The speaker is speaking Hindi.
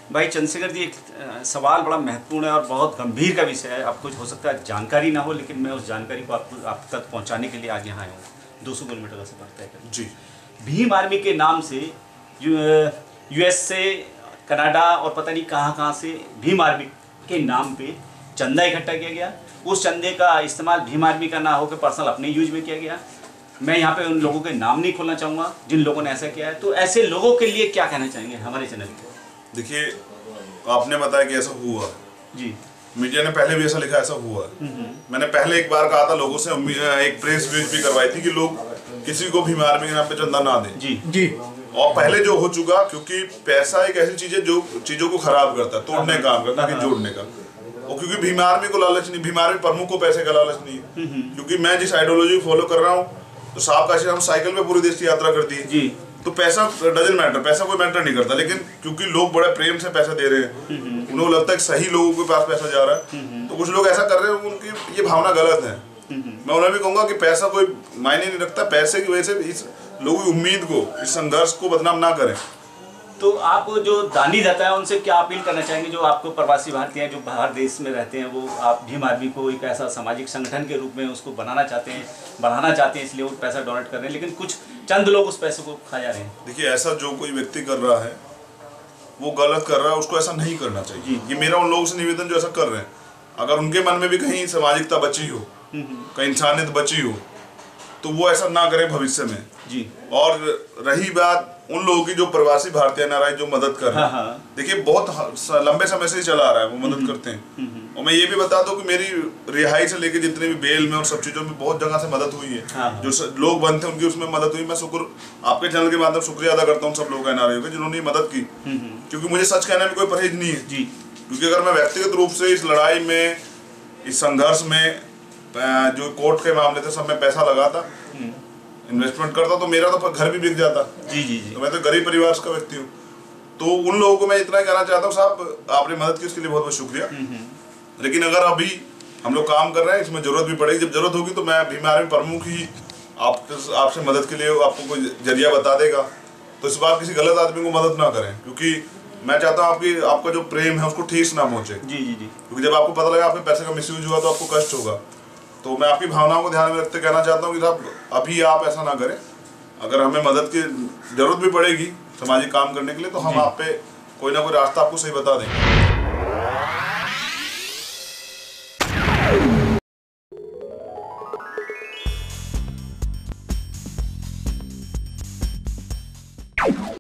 भाई चंद्रशेखर जी, एक सवाल बड़ा महत्वपूर्ण है और बहुत गंभीर का विषय है। आपको हो सकता है जानकारी ना हो, लेकिन मैं उस जानकारी को आप तक पहुंचाने के लिए आज यहाँ आया हूँ। 200 किलोमीटर का सफर तय कर जी। भीम आर्मी के नाम से यूएस से, कनाडा और पता नहीं कहाँ से भीम आर्मी के नाम पे चंदा इकट्ठा किया गया। उस चंदे का इस्तेमाल भीम आर्मी का ना होकर पर्सनल अपने यूज में किया गया। मैं यहाँ पे उन लोगों के नाम नहीं खोलना चाहूँगा जिन लोगों ने ऐसा किया है। तो ऐसे लोगों के लिए क्या कहना चाहेंगे हमारे चैनल को? देखिए, आपने बताया कि ऐसा हुआ जी, मीडिया ने पहले भी ऐसा लिखा, ऐसा हुआ। मैंने पहले एक बार कहा था लोगों से, एक प्रेस रिलीज भी करवाई थी कि लोग किसी को भीम आर्मी के नाम पे चंदा ना दें। जी जी। और पहले जो हो चुका, क्योंकि पैसा एक ऐसी चीज है जो चीजों को खराब करता है, तोड़ने का काम करता है, जोड़ने का। और क्योंकि भीम आर्मी को लालच नहीं, भीम आर्मी प्रमुख को पैसे का लालच नहीं है। क्योंकि मैं जिस आइडियोलॉजी को फॉलो कर रहा हूँ, तो साहब का हम साइकिल पे पूरे देश की यात्रा करती है जी। तो पैसा डजन मैटर, पैसा कोई मैटर नहीं करता, लेकिन क्योंकि लोग बड़े प्रेम से पैसा दे रहे हैं, उनको लगता है कि सही लोगों के पास पैसा जा रहा है, तो कुछ लोग ऐसा कर रहे हैं, उनकी ये भावना गलत है। मैं उन्हें भी कहूंगा कि पैसा कोई मायने नहीं रखता, पैसे की वजह से इस लोगों की उम्मीद को, इस संघर्ष को बदनाम ना करें। तो आप जो दानी दाता है उनसे क्या अपील करना चाहेंगे, जो आपको प्रवासी भारतीय हैं जो बाहर देश में रहते हैं, वो आप भीम आर्मी को एक ऐसा सामाजिक संगठन के रूप में उसको बनाना चाहते हैं, बढ़ाना चाहते हैं, इसलिए वो पैसा डोनेट कर रहे हैं, लेकिन कुछ चंद लोग उस पैसे को खा जा रहे हैं? देखिए, ऐसा जो कोई व्यक्ति कर रहा है वो गलत कर रहा है, उसको ऐसा नहीं करना चाहिए। ये मेरा उन लोगों से निवेदन जो ऐसा कर रहे हैं, अगर उनके मन में भी कहीं सामाजिकता बची हो, कहीं इंसानियत बची हो, तो वो ऐसा ना करें भविष्य में जी। और रही बात उन लोगों की जो प्रवासी भारतीय नाराज जो मदद कर रहे हैं, देखिए बहुत लंबे समय से चला आ रहा है, वो मदद करते हैं। और मैं ये भी बता दूं कि मेरी रिहाई से लेके जितने भी बेल में और सब चीजों में बहुत जगह से मदद हुई है। जो लोग बनते हैं उनकी उसमें मदद हुई। मैं शुक्र आपके चैनल के माध्यम से शुक्रिया अदा करता हूँ सब लोगों का एनआरआई का, जिन्होंने मदद की। क्योंकि मुझे सच कहने में कोई परहेज नहीं है जी। क्योंकि अगर मैं व्यक्तिगत रूप से इस लड़ाई में, इस संघर्ष में, जो कोर्ट के मामले थे सब में पैसा लगाता, इन्वेस्टमेंट करता, तो मेरा तो घर भी बिक जाता जी जी जी। तो मैं तो गरीब परिवार का व्यक्ति हूँ। तो उन लोगों को मैं इतना ही कहना चाहता हूँ, साहब आपने मदद की उसके लिए बहुत बहुत शुक्रिया। लेकिन अगर अभी हम लोग काम कर रहे हैं, इसमें जरूरत भी पड़ेगी, जब जरूरत होगी तो मैं भीम आर्मी प्रमुख ही आपसे मदद के लिए आपको कोई जरिया बता देगा। तो इस बार किसी गलत आदमी को मदद ना करें, क्योंकि मैं चाहता हूँ आपका जो प्रेम है उसको ठेस ना पहुंचे जी जी जी। क्योंकि जब आपको पता लगा आपके पैसे का मिसयूज हुआ तो आपको कष्ट होगा। तो मैं आपकी भावनाओं को ध्यान में रखते कहना चाहता हूँ कि साहब अभी आप ऐसा ना करें। अगर हमें मदद की जरूरत भी पड़ेगी सामाजिक काम करने के लिए, तो हम आप पे कोई ना कोई रास्ता आपको सही बता देंगे।